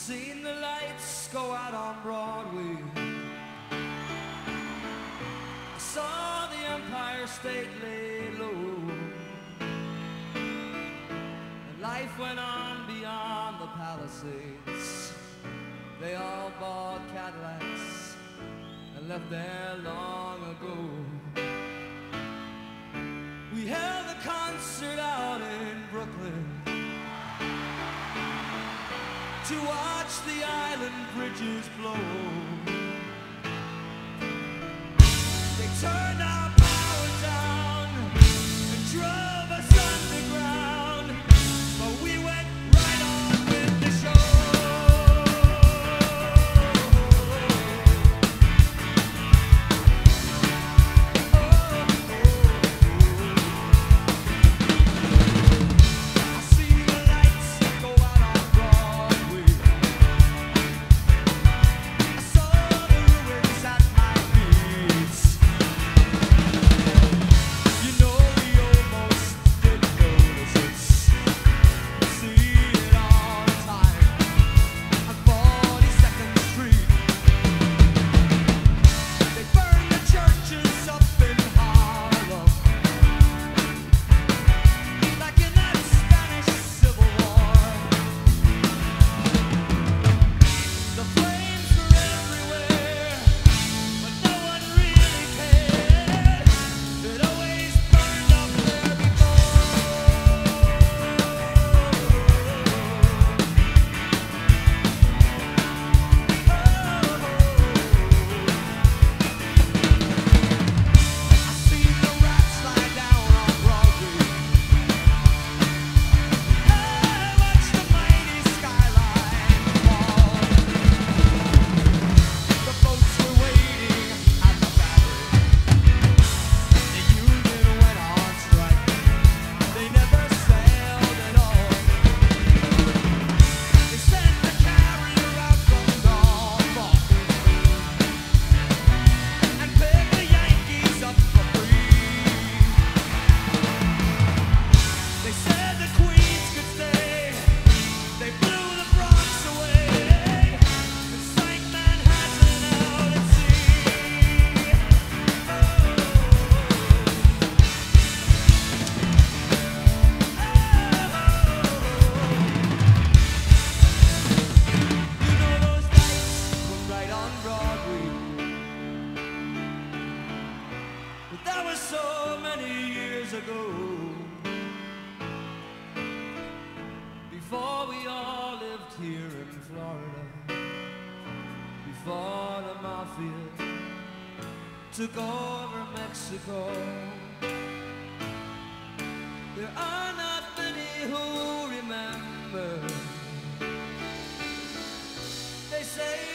Seen the lights go out on Broadway. I saw the Empire State lay low. And life went on beyond the Palisades. They all bought Cadillacs and left there long ago. We held a concert out in Brooklyn to watch the island bridges blow. They turned our power down and drove us underground, but we went right on with the show. I see the lights go out on Broadway. I saw the ruins at my feet. You know we almost didn't notice it. See it all the time on 42nd Street. They burned the churches up in Harlem, like in that Spanish Civil War. The flames were everywhere, but no one really cared. It always burned up there before. I seen the rats lie down on Broadway. I watched the mighty skyline fall. The boats were waiting at the battery. The union went on strike. They never sailed at all. They sent the carrier out from Norfolk and picked the Yankees up for free. They said the Queens could stay. They blew the Bronx away and sank Manhattan out at sea. You know those lights were right on Broadway, but that was so many years ago. Before we all lived here in Florida, before the mafia took over Mexico. There are not many who remember. They say